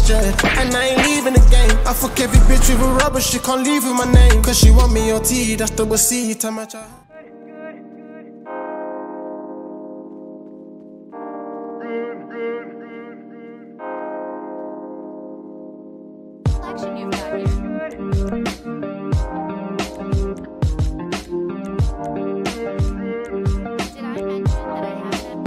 yeah. And I ain't leaving the game. I fuck every bitch with a rubber, she can't leave with my name. Cause she want me OT, that's double C, time I try. Selection you've got here. Did I mention that I have that?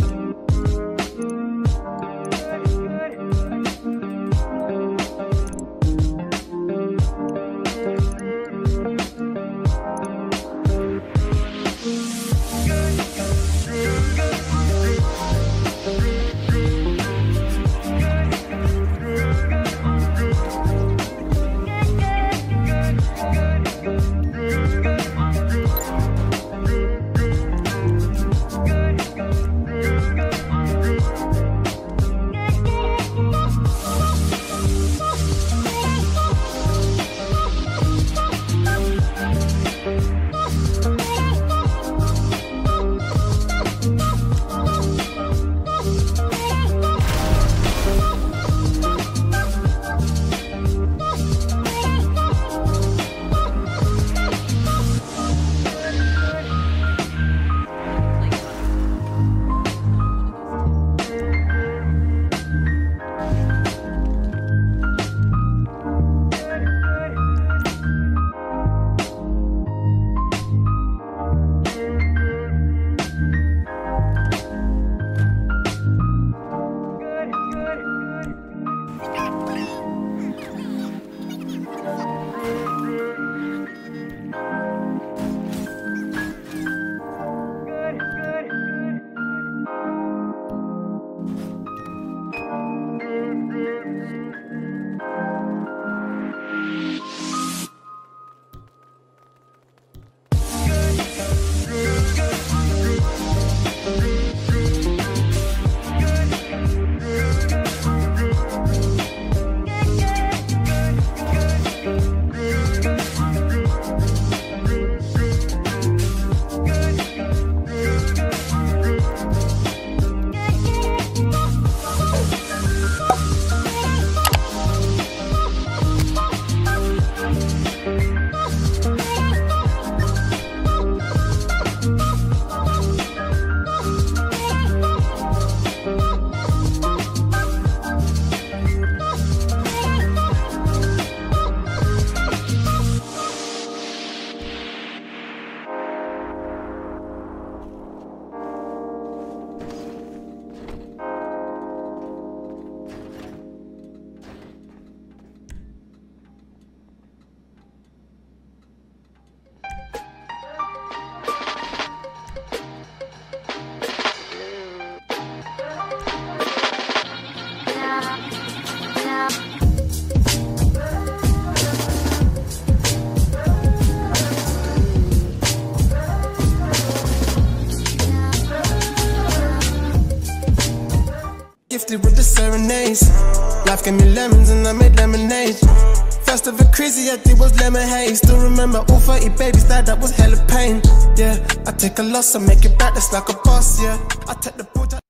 Gifted with the serenades. Life gave me lemons and I made lemonade. First of a crazy I did was lemon haze. Still remember all 30 babies died, that was hella pain. Yeah, I take a loss, I make it back, that's like a boss, yeah. I take the